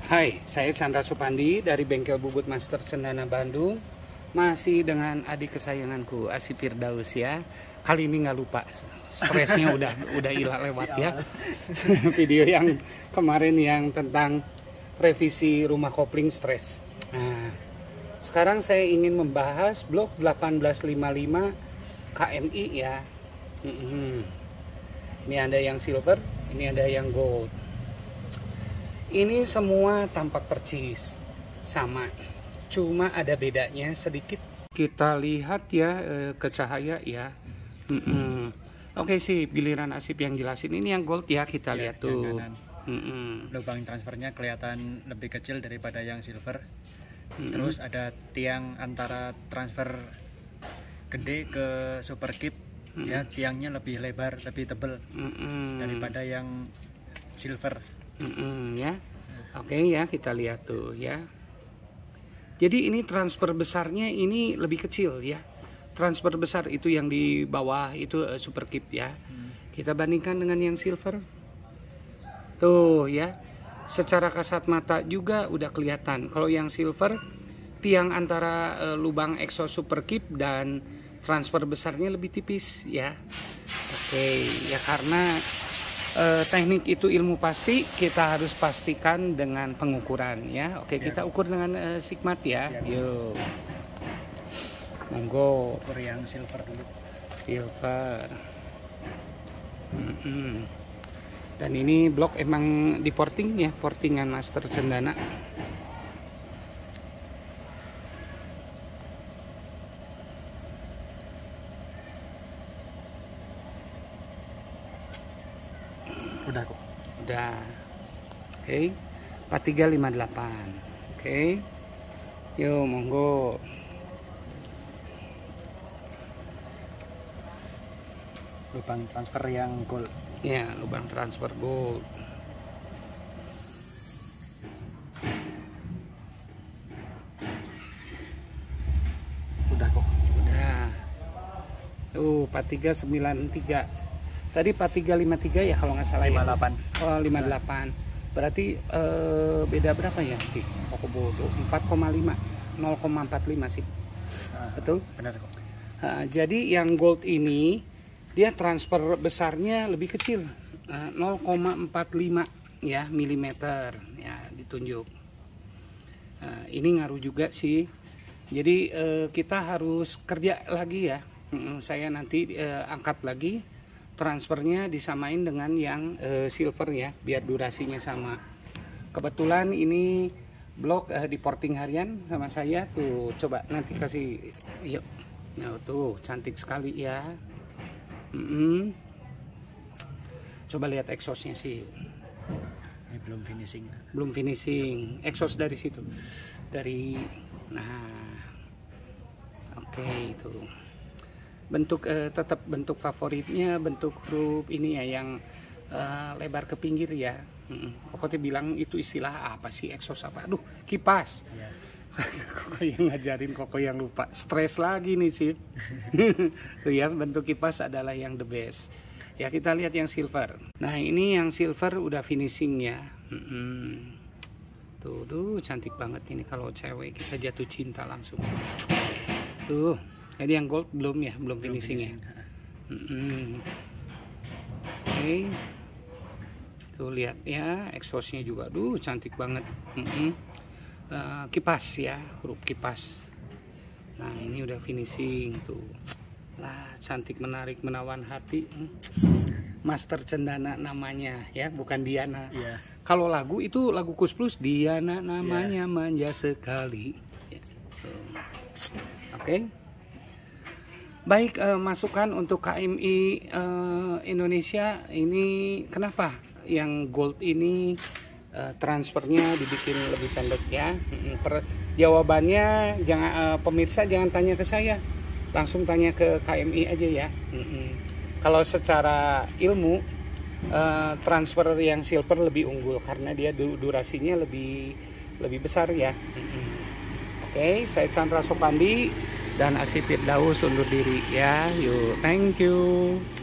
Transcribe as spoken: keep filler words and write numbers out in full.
Hai, saya Chandra Supandi dari Bengkel Bubut Master Cendana Bandung. Masih dengan adik kesayanganku Asy Firdaus ya. Kali ini nggak lupa, stresnya udah udah hilang lewat ya. Video yang kemarin yang tentang revisi rumah kopling stres. Nah, sekarang saya ingin membahas blok delapan belas lima puluh lima K M I ya. Hmm. Ini ada yang silver, ini ada yang gold. Ini semua tampak percis sama, cuma ada bedanya sedikit. Kita lihat ya ke cahaya ya. Mm -mm. Oke sih, giliran Asip yang jelasin. Ini yang gold ya, kita ya, lihat tuh. Mm -mm. Lubang transfernya kelihatan lebih kecil daripada yang silver. Mm -mm. Terus ada tiang antara transfer gede ke super keep. Mm -mm. Ya, tiangnya lebih lebar, lebih tebal mm -mm. daripada yang silver. Mm -mm, ya, oke ya, kita lihat tuh ya. Jadi ini transfer besarnya ini lebih kecil ya. Transfer besar itu yang di bawah itu uh, super keep ya. Hmm. Kita bandingkan dengan yang silver. Tuh ya, secara kasat mata juga udah kelihatan. Kalau yang silver, tiang antara uh, lubang exhaust super keep dan transfer besarnya lebih tipis ya. Oke ya, karena Uh, teknik itu ilmu pasti, kita harus pastikan dengan pengukuran ya. Oke, ya. Kita ukur dengan uh, sigmat ya. Ya. Yuk, monggo. Ukur yang silver dulu. Silver. Mm -hmm. Dan ini blok emang di porting ya, portingan Master Cendana. Udah kok. Udah. Oke. Okay. empat tiga lima delapan. Oke. Okay. Yuk, monggo. Lubang transfer yang gold. Ya, lubang transfer gold. Udah kok. Udah. Tuh, empat tiga sembilan tiga. Tadi empat tiga lima tiga ya kalau nggak salah. lima delapan. Ya. Oh, lima delapan. Berarti eh, beda berapa ya? Kok bodoh. empat koma lima. nol koma empat lima sih. Nah, betul? Benar kok. Nah, jadi yang gold ini dia transfer besarnya lebih kecil. Nah, nol koma empat lima ya milimeter ya ditunjuk. Nah, ini ngaruh juga sih. Jadi eh, kita harus kerja lagi ya. Hmm, saya nanti eh, angkat lagi. Transfernya disamain dengan yang uh, silver ya, biar durasinya sama. Kebetulan ini blok uh, di porting harian sama saya tuh. Coba nanti kasih, yuk. Nah tuh cantik sekali ya. Mm -hmm. Coba lihat exhaustnya sih. Ini belum finishing. Belum finishing. Exhaust dari situ, dari. Nah, oke okay, itu. Bentuk eh, tetap bentuk favoritnya bentuk huruf ini ya yang eh, lebar ke pinggir ya. Kokotnya bilang itu istilah apa sih, exhaust apa? Aduh, kipas. Ya. Koko yang ngajarin, koko yang lupa. Stres lagi nih sih. Tuh ya, bentuk kipas adalah yang the best. Ya, kita lihat yang silver. Nah, ini yang silver udah finishing ya. Hmm. Tuh, tuh cantik banget ini kalau cewek kita jatuh cinta langsung. Tuh. Jadi yang gold belum ya, belum, belum finishing, finishing ya. Mm -hmm. Oke, okay. Tuh lihat ya, exhaustnya juga, duh cantik banget. Mm -hmm. uh, kipas ya, huruf kipas. Nah ini udah finishing tuh, lah cantik, menarik, menawan hati. Master Cendana namanya ya, bukan Diana. Yeah. Kalau lagu itu lagu Kus Plus, Diana namanya, yeah. Manja sekali. Ya. Oke. Okay. Baik, eh, masukan untuk K M I eh, Indonesia ini kenapa yang gold ini eh, transfernya dibikin lebih pendek ya? Per, jawabannya jangan eh, pemirsa jangan tanya ke saya, langsung tanya ke K M I aja ya. Kalau secara ilmu eh, transfer yang silver lebih unggul karena dia durasinya lebih lebih besar ya. Oke, saya Chandra Supandi dan Asy Firdaus undur diri ya. Yuk, thank you.